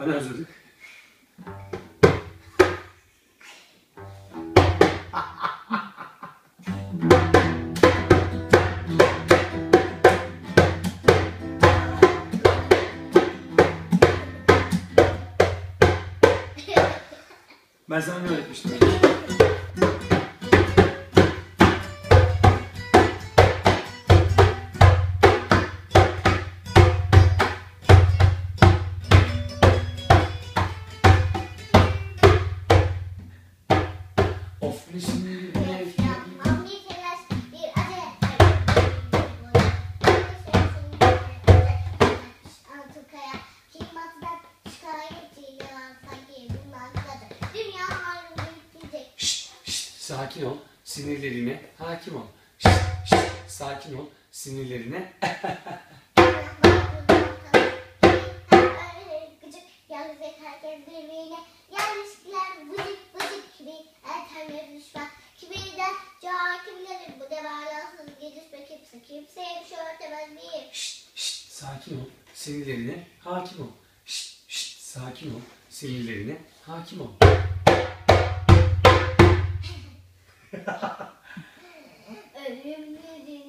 Hani hazırlık? Ben sana ne öğretmiştim? Of ne şimdi ne? Sakin ol, sinirlerine hakim ol. Şşt, şşt, sakin ol, sinirlerine. Şşt, şşt, sakin ol, sinirlerine hakim ol. Şşt, şşt, sakin ol, sinirlerine hakim ol. Ölümlü